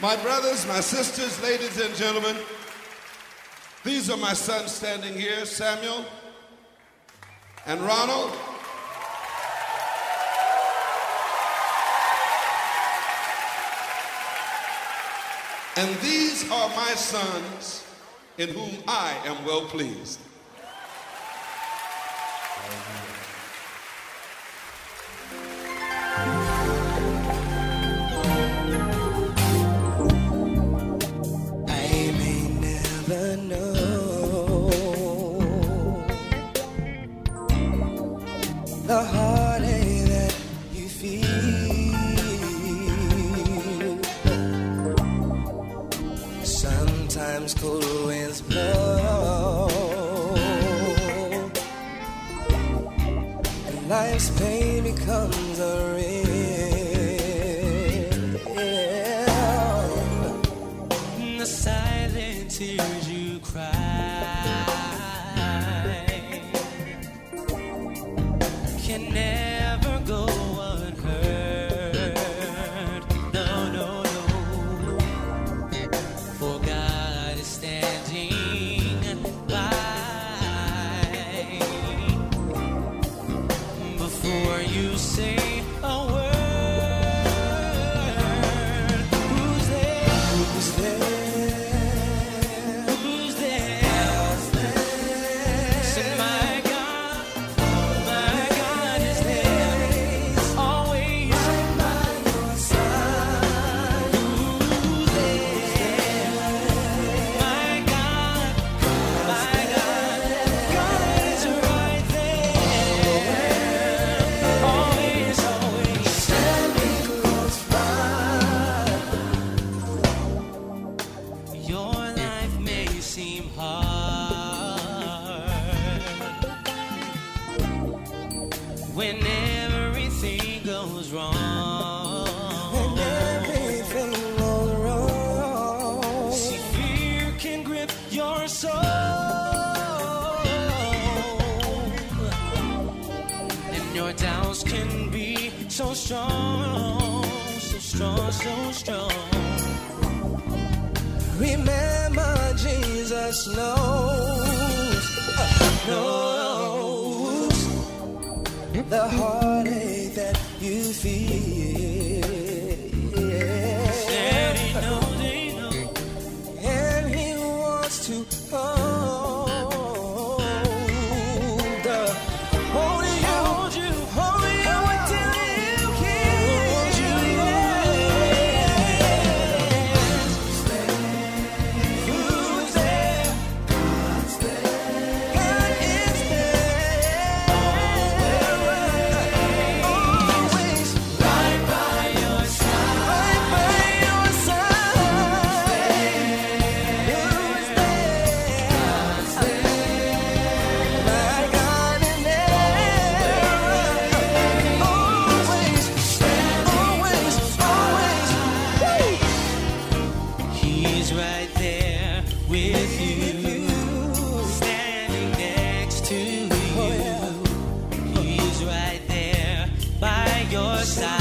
My brothers, my sisters, ladies and gentlemen, these are my sons standing here, Samuel and Ronald. And these are my sons in whom I am well pleased. The heartache that you feel. Sometimes cold winds blow, and life's pain becomes a real. The silent tears you cry can never go unheard. No, no, no. For God is standing by. Before you say a word, who's there? Who's there? Who's there? Say, my God, my God is there, always by your side. Who's there? My God, God is right there, always, always standing close by. Your life may seem hard when everything goes wrong. When everything goes wrong. See, fear can grip your soul, and your doubts can be so strong, so strong, so strong. Remember, Jesus knows the heartache that you feel. And he knows, and he wants to hold you until you can't. Who's there? God is there. Always right by your side. Right by your side. Who's there? God's there. My God is there. Always, always, always. Woo! He's right there with you, standing next to you. He's right there by your side.